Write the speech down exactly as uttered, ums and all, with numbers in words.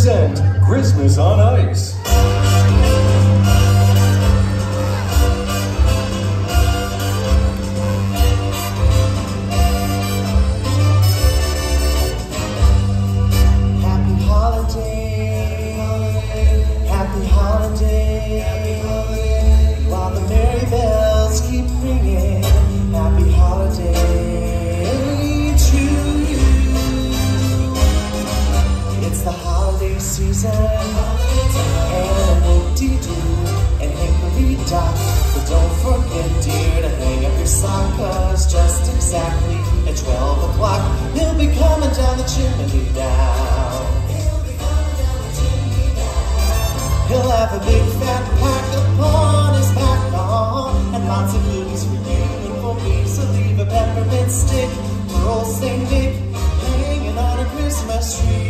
present Christmas on Ice. Happy holiday, happy holiday, happy holiday, while the merry bells keep ringing. Happy holiday to you. It's the holiday season, and whoop-dee-doo, and hickory-dock. But don't forget, dear, to hang up your sock, 'cause just exactly at twelve o'clock, he'll be coming down the chimney down. He'll have a big fat pack upon his back on, and lots of goodies for you and for me. So leave a peppermint stick for old Saint Nick hanging on a Christmas tree.